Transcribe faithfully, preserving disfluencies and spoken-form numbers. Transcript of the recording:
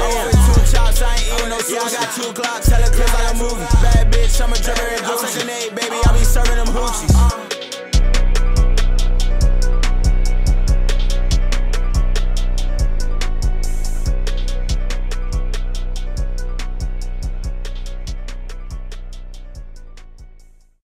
I'm with two chops, I ain't eating no sushi. Yeah, I got two Glocks, tell her cause I